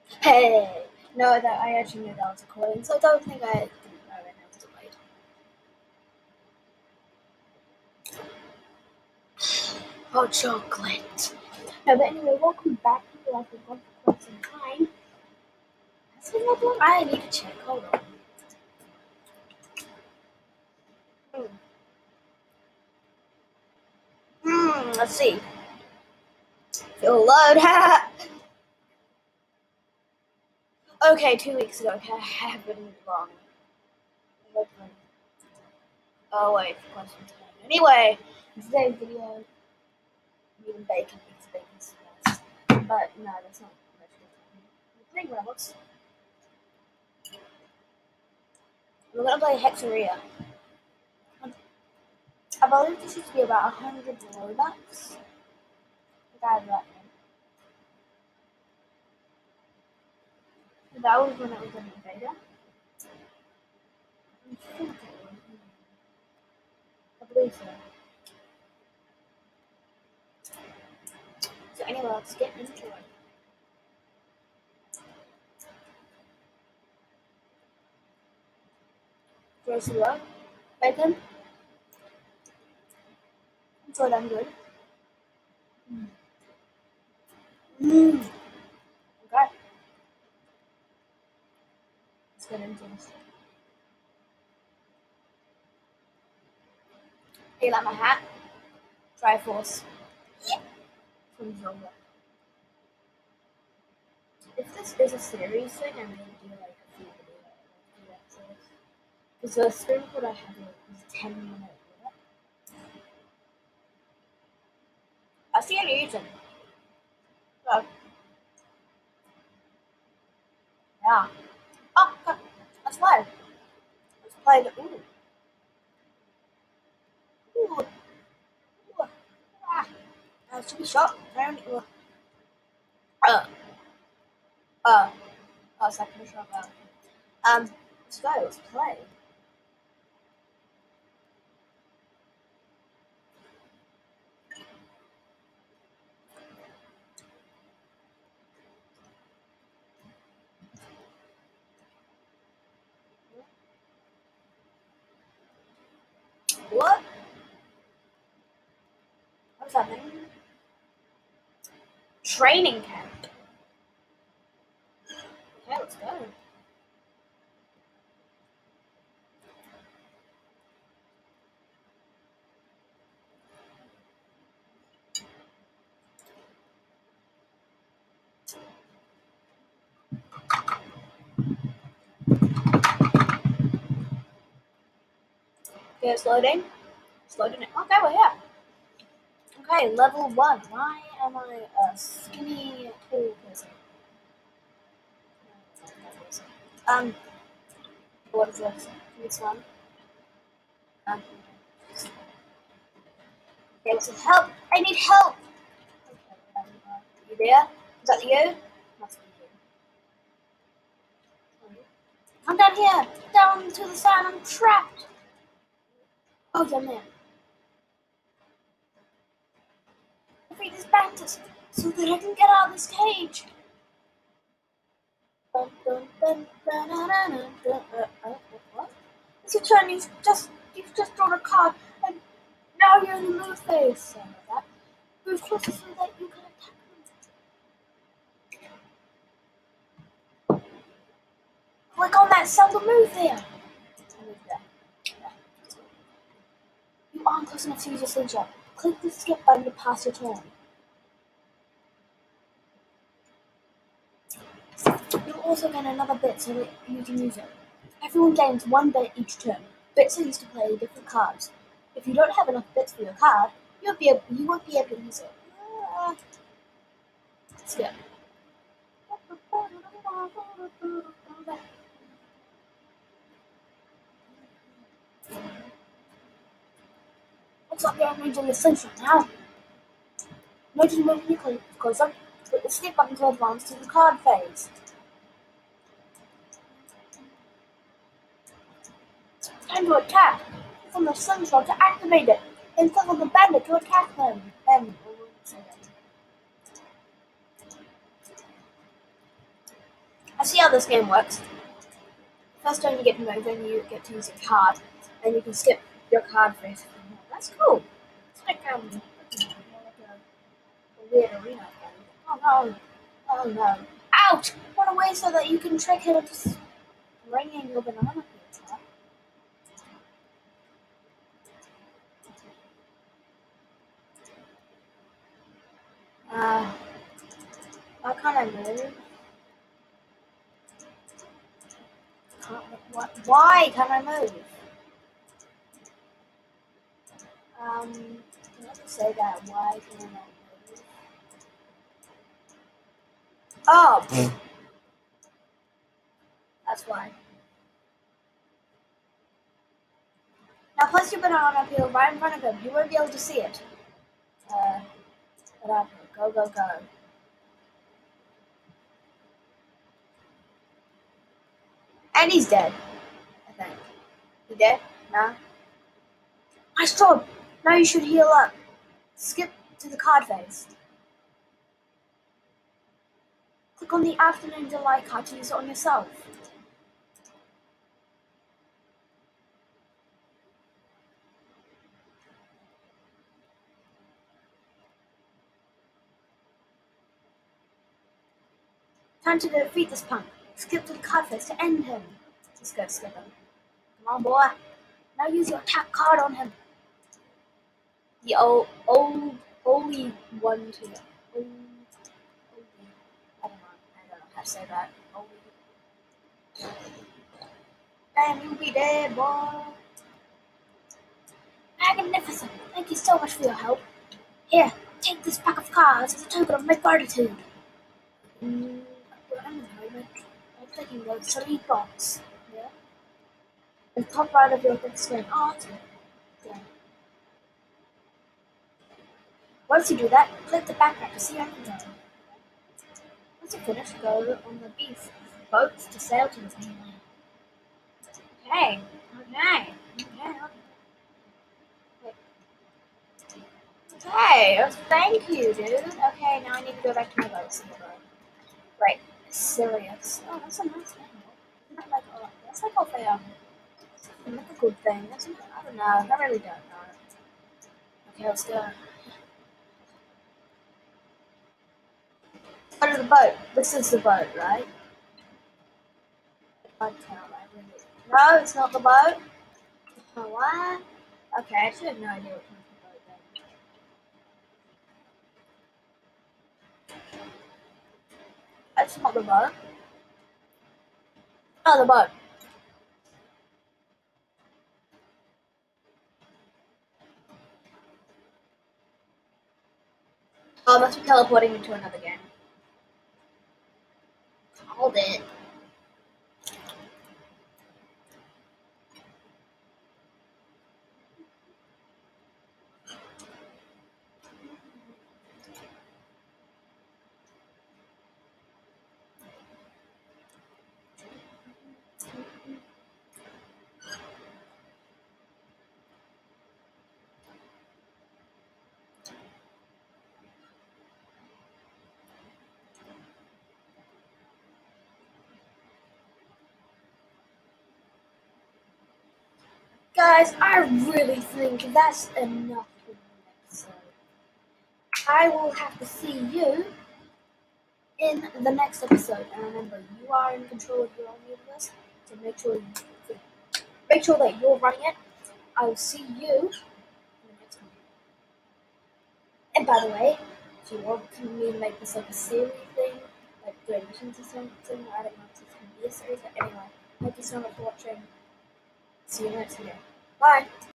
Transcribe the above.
Hey! No, that I actually knew that was recording, so I don't think I didn't know it was delayed. Hot chocolate. No, but anyway, welcome back. People have been gone for quite some time. Has been that long? I need to check. Hold on. Let's see. It'll load. Okay, 2 weeks ago. Okay, I have been wrong. Oh, wait, for quite some time. Anyway, in today's video, I'm eating bacon because bacon's the best. But no, that's not much good. Playing Roblox. We're gonna play Hexeria. I believe this used to be about 100 Robux. That was when it was in the beta. I believe so. So anyway, let's get into it. First of all, bacon. So damn good. Okay. Let's get into this. Hey, you like my hat? Triforce. Yeah. From Zelda. If this is a series thing, I'm gonna do like a few episodes. Because the screen record I have is 10-minute. I see it using. So, yeah. Oh, okay. Let's play. Let's play the Ooh. Ooh. Ooh. Ah. Should be shot. Apparently. Second shot. Let's go. Let's play. What? What's happening? Training camp. Okay, let's go. Okay, it's loading. It's loading it. Okay, we're here. Okay, level 1. Why am I a skinny tall person? What is this? This one. Okay, what's it? Help! I need help! Okay, you there? Is that you? Must be you. Come down here! Down to the sand, I'm trapped! Oh, you're there. Defeat these bandits so that I can get out of this cage! What? It's your turn, you've just drawn a card, and now you're in the move phase. So that. Move closer so that you can attack them. Click on that cell to move there. You aren't close enough to use your slingshot. Click the skip button to pass your turn. You'll also gain another bit so that you can use it. Everyone gains 1 bit each turn. Bits are used to play different cards. If you don't have enough bits for your card, you won't be able to use it. Skip. Looks like you're arranging your slingshot now. Notice moving you closer, click the skip button to advance to the card phase. Time to attack. Click on the slingshot to activate it, and click on the bandit to attack them. I see how this game works. First turn you get to move, then you get to use your card, and you can skip your card phase. That's cool. It's like a weird arena game. Oh no! Oh no! Ouch! Run away so that you can trick him into bringing your banana pizza. Why can't I move? Why can't I move? Can I just say that? Why can I not move? Oh! That's why. Now place your banana peel right in front of him. You won't be able to see it. Banana peel. Go, go, go. And he's dead, I think. He dead? Nah. Nice job! Now you should heal up. Skip to the card phase. Click on the Afternoon Delight card to use it on yourself. Time to defeat this punk. Skip to the card phase to end him. Let's go, skip him. Come on, boy. Now use your attack card on him. The only one to I don't know how to say that. And you'll be dead, boy. Magnificent! Thank you so much for your help. Here, take this pack of cards as a token of my gratitude. I'm taking those 3 boxes. Yeah. The top right of your big screen. Awesome. Yeah. Once you do that, click the backpack to see your inventory. Once you finish, go on the beef boats to sail to the mainland. Okay. Okay, thank you, dude. Okay, now I need to go back to my boat. Right, Sirius. Oh, that's a nice name. That's like a mythical thing. I don't know. I really don't know. Okay, let's go. Go to the boat. This is the boat, right? No, it's not the boat. Oh, what? Okay, I actually have no idea what kind of boat that is. That's not the boat. Oh, the boat. Oh, must be teleporting into another game. Called it. Guys, I really think that's enough for the episode. I will have to see you in the next episode. And remember, you are in control of your own universe, so make sure that you're running it. I will see you in the next one. And by the way, if you want me to make this like a series thing, like doing missions or something, I don't know if it's going to be a series, but anyway, thank you so much for watching. See you next video. Bye!